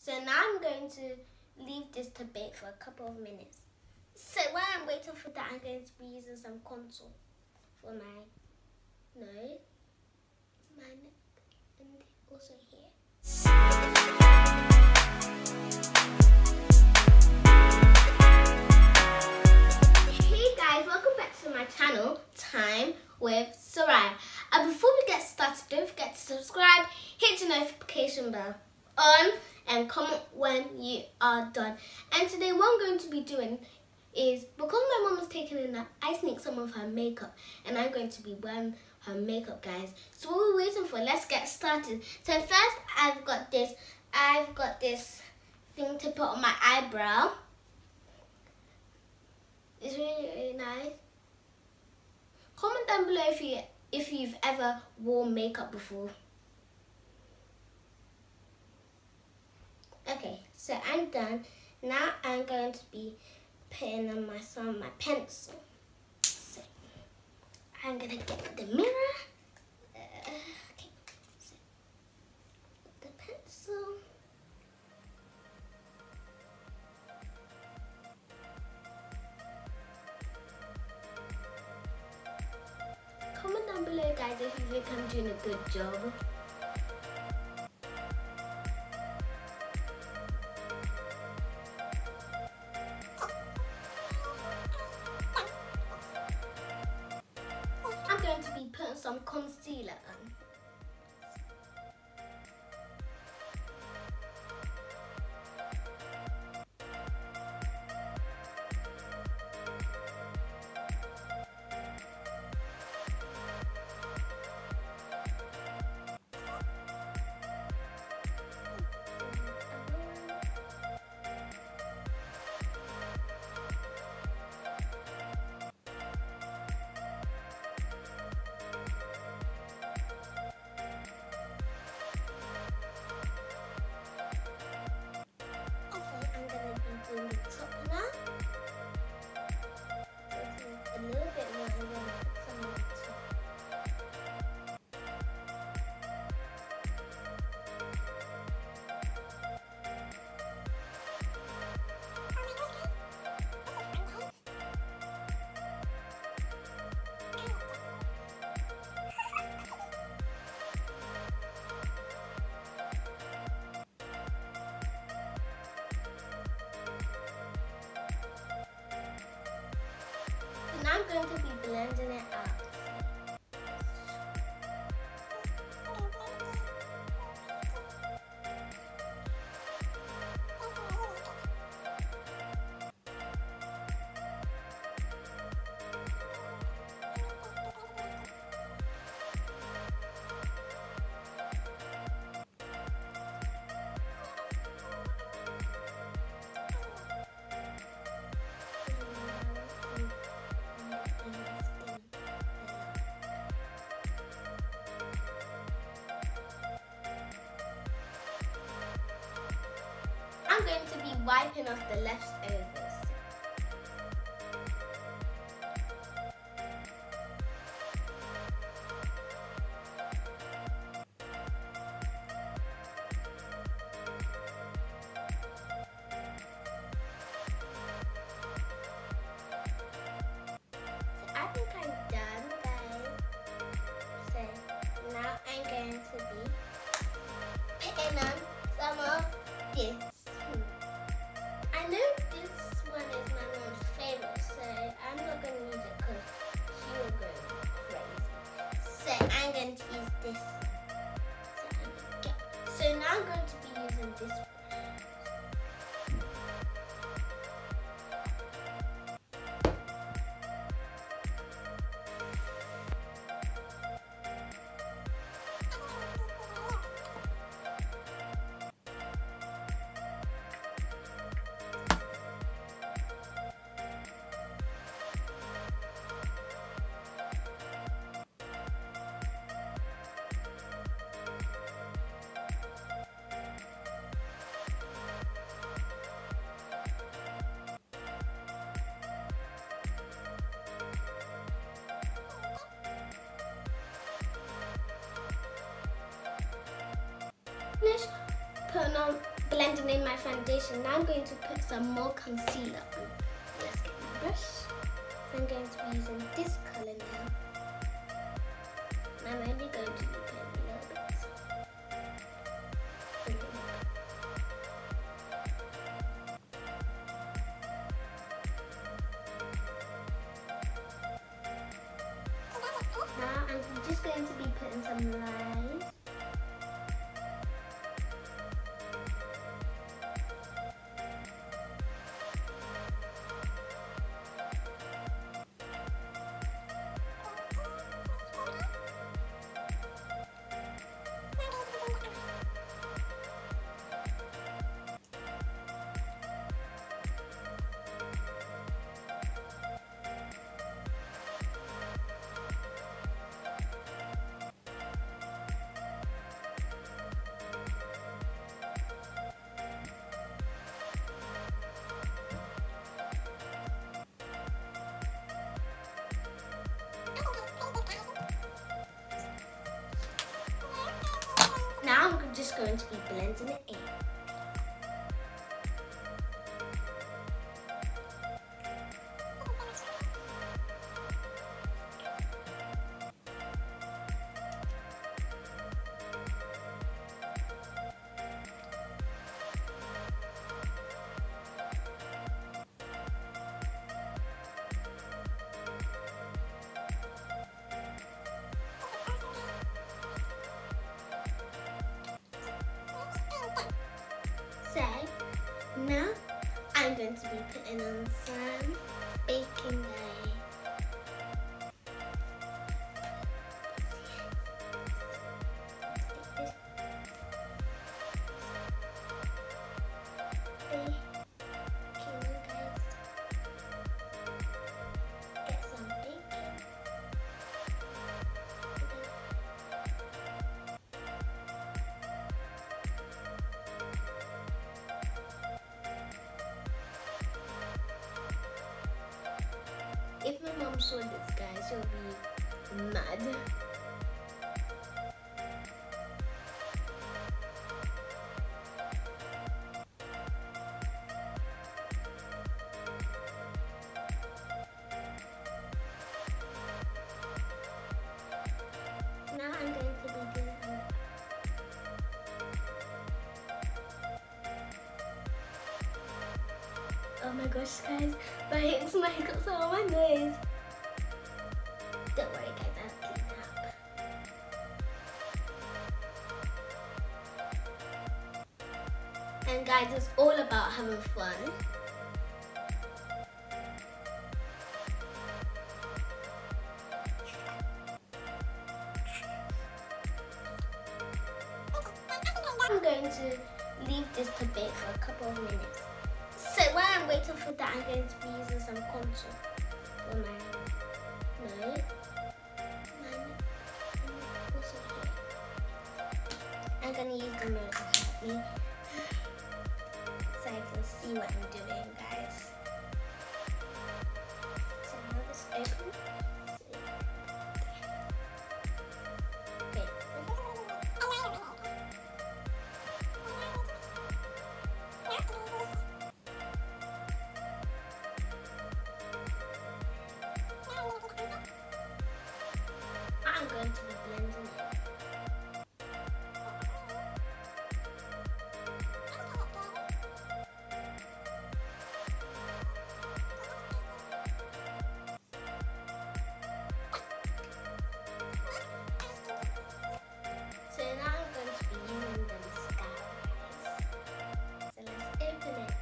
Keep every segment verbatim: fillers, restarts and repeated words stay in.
So now I'm going to leave this to bake for a couple of minutes. So while I'm waiting for that, I'm going to be using some contour for my nose, my neck, and also here. Hey guys, welcome back to my channel, Time with Sarai. And before we get started, don't forget to subscribe, hit the notification bell on, and comment when you are done. And today what I'm going to be doing is, because my mom is taking a nap, I sneak some of her makeup and I'm going to be wearing her makeup, guys. So what we're waiting for, let's get started. So first I've got this, I've got this thing to put on my eyebrow. It's really, really nice. Comment down below if you if you've ever worn makeup before. Okay, so I'm done. Now I'm going to be putting on my some of my pencil. So I'm gonna get the mirror. Uh, okay, so the pencil. Comment down below, guys, if you think I'm doing a good job. I'm going to be putting some concealer on. Doing the top now. A little bit more and then put some on the top. Now I'm going to be blending it out. I'm going to be wiping off the leftovers. So I think I'm done, guys. So now I'm going to be putting on some of this. I know this one is my mom's favorite, so I'm not going to use it because she will go crazy. So I'm going to use this. So, so now I'm going to be using this one. Finish putting on blending in my foundation. Now I'm going to put some more concealer on. Let's get my brush. So I'm going to be using this colour now. I'm only going to be putting a little bit. Now I'm just going to be putting some lines. Now I'm just going to be blending it in. So now I'm going to be putting on some baking dye. Get some baking. If my mom saw this, guys, she'll be mad. Now I'm going to be doing it. Oh my gosh, guys, my hands might got some on my nose. Don't worry, guys, I'll clean up. And guys, it's all about having fun. I'm going to leave this to bake for a couple of minutes. So while I'm waiting for that, I'm going to be using some contour for my nose. I'm going to use the mirror to help me so I can see what I'm doing, guys. So now it's open. I'm going to be blending it. So now I'm going to be using the mascara. So let's open it.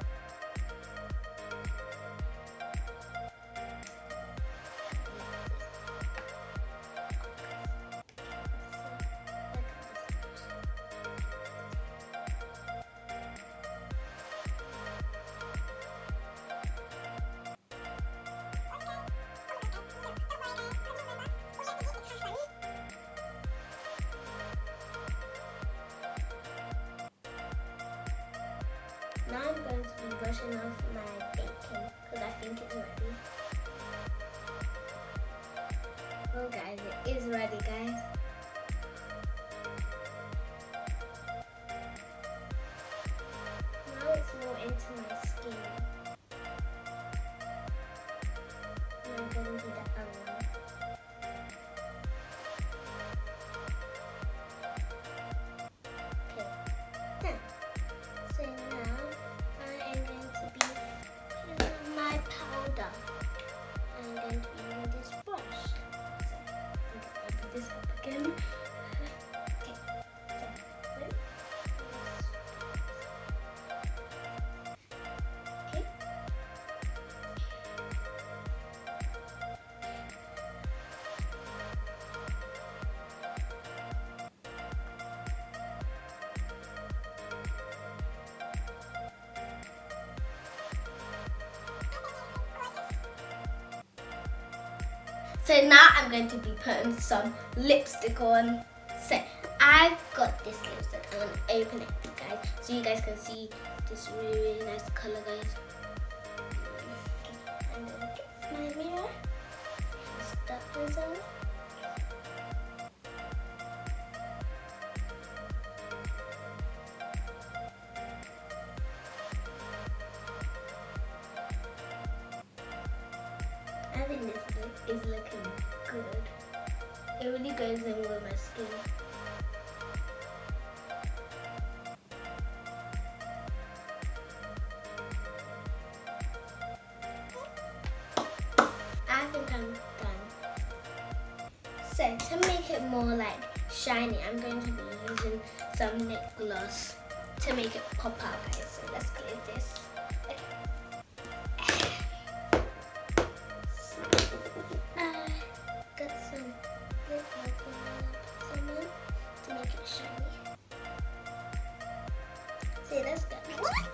Now I'm going to be brushing off my baking because I think it's ready. Oh guys, it is ready, guys. So now I'm going to be putting some lipstick on. So I've got this lipstick. I'm going to open it, guys, so you guys can see this really, really nice colour, guys. I'm going to get my mirror. Stuck this on. I think this look is looking good. It really goes in with my skin. I think I'm done. So to make it more like shiny, I'm going to be using some lip gloss to make it pop out, guys. So let's close this. To make it shiny. See, that's good.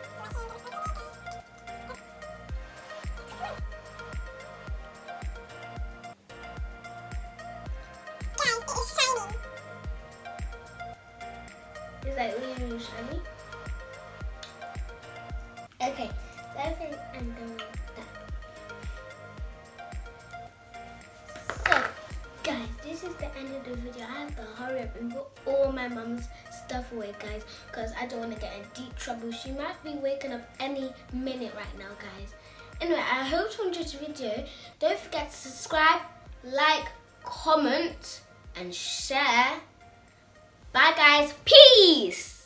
Guys, it's shiny. It's like really, really shiny. Okay, so I think I'm done with that. So, guys, this is the end of the video. I have to hurry up and put all my mum's stuff away, guys, because I don't want to get in deep trouble. She might be waking up any minute right now, guys. Anyway, I hope you enjoyed the video. Don't forget to subscribe, like, comment, and share. Bye, guys. Peace.